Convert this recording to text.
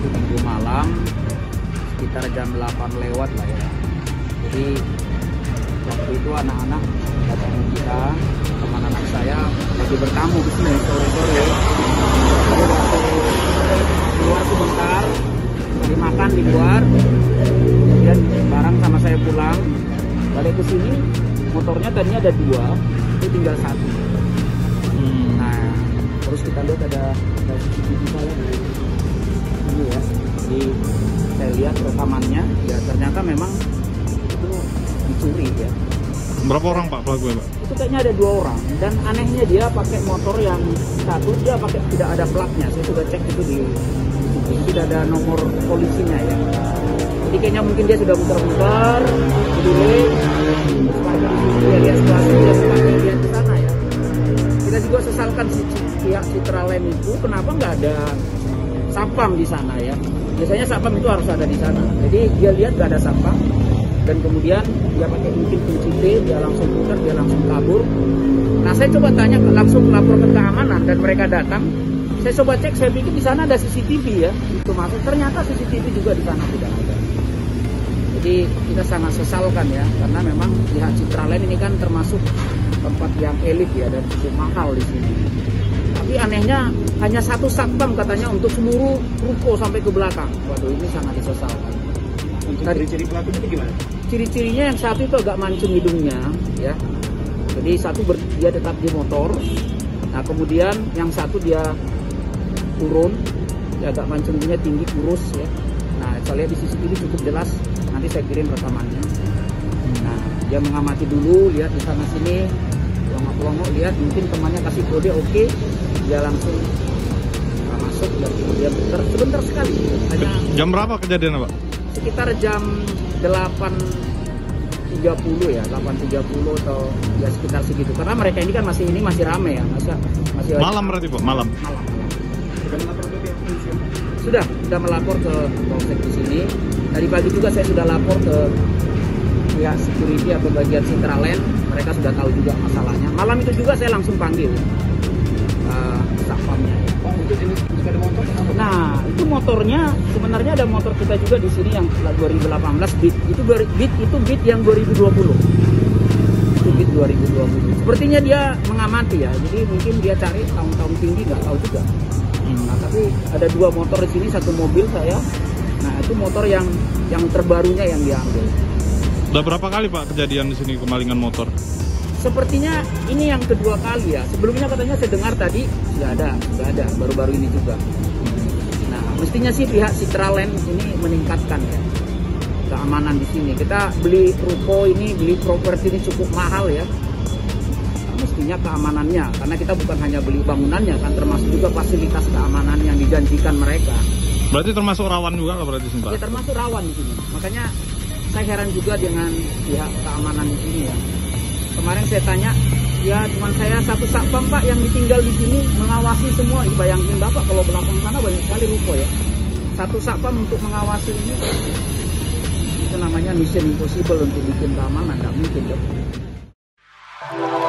itu Minggu malam sekitar jam 8 lewat lah ya. Jadi waktu itu anak-anak datang kita, teman anak saya lagi bertamu di sini sore-sore. Jadi waktu keluar sebentar, cari makan di luar, kemudian bareng sama saya pulang, balik ke sini, motornya tadinya ada 2, itu tinggal 1. Nah, terus kita lihat ada CCTV saya di sini ya. Jadi saya lihat rekamannya, ya ternyata memang itu dicuri ya. Berapa orang Pak pelaku ya Pak? Itu kayaknya ada 2 orang, dan anehnya dia pakai motor yang satu dia pakai tidak ada platnya. Saya sudah cek itu di tidak ada nomor polisinya ya. Jadi kayaknya mungkin dia sudah muter-muter, delay, dia lihat situasi, dia lihat di sana ya. Kita juga sesalkan pihak Citraland itu kenapa nggak ada satpam di sana ya. Biasanya satpam itu harus ada di sana. Jadi dia lihat nggak ada satpam, dan kemudian dia pakai mungkin kunci T, dia langsung putar, dia langsung kabur. Nah, saya coba tanya, langsung lapor ke keamanan, dan mereka datang. Saya coba cek, saya pikir di sana ada CCTV ya, itu masuk. Ternyata CCTV juga di sana tidak ada. Jadi kita sangat sesalkan ya, karena memang pihak Citraland ini kan termasuk tempat yang elit ya, dan cukup mahal di sini. Tapi anehnya hanya 1 satpam katanya untuk seluruh ruko sampai ke belakang. Waduh, ini sangat disesalkan. Untuk ciri-ciri pelaku itu gimana? Ciri-cirinya yang satu itu agak mancung hidungnya ya. Jadi satu dia tetap di motor. Nah, kemudian yang satu dia turun, dia agak mancung hidungnya tinggi, kurus ya. Nah, saya lihat di CCTV cukup jelas. Nanti saya kirim rekamannya. Nah, dia mengamati dulu, lihat di sana sini, longok-longok, lihat mungkin temannya kasih kode oke, dia langsung masuk dan kemudian sebentar sekali. Hanya Jam berapa kejadiannya Pak? sekitar jam 8.30 ya, 8.30 atau ya sekitar segitu. Karena mereka ini kan masih rame ya, masih Malam berarti Pak, malam. Malam. Sudah melapor ke pihak polisi? Sudah melapor ke polsek di sini. Tadi pagi juga saya sudah lapor ke pihak security atau bagian Citraland. Mereka sudah tahu juga masalahnya. Malam itu juga saya langsung panggil satpamnya. Oh, untuk ini juga ada motor? Nah, itu motornya sebenarnya ada motor kita juga di sini yang 2018 Beat. Itu Beat yang 2020. Itu Beat 2020. Sepertinya dia mengamati ya. Jadi mungkin dia cari tahun-tahun tinggi, nggak tahu juga. Nah, tapi ada 2 motor di sini, 1 mobil saya. Nah, itu motor yang terbarunya yang diambil. Udah berapa kali Pak kejadian di sini kemalingan motor? Sepertinya ini yang kedua kali ya. Sebelumnya katanya saya dengar tadi sudah ada baru-baru ini juga. Nah, mestinya sih pihak Citraland ini meningkatkan ya keamanan di sini. Kita beli ruko ini, beli properti ini cukup mahal ya. Mestinya keamanannya, karena kita bukan hanya beli bangunannya kan, termasuk juga fasilitas keamanan yang dijanjikan mereka. Berarti termasuk rawan juga lah berarti Pak? Ya, termasuk rawan di sini. Makanya saya heran juga dengan pihak keamanan di sini ya. Kemarin saya tanya, ya cuma saya 1 satpam Pak yang ditinggal di sini mengawasi semua. Bayangin Bapak kalau belakang sana banyak sekali ruko ya. 1 satpam untuk mengawasi ini, itu namanya mission impossible untuk bikin keamanan, nggak mungkin dong.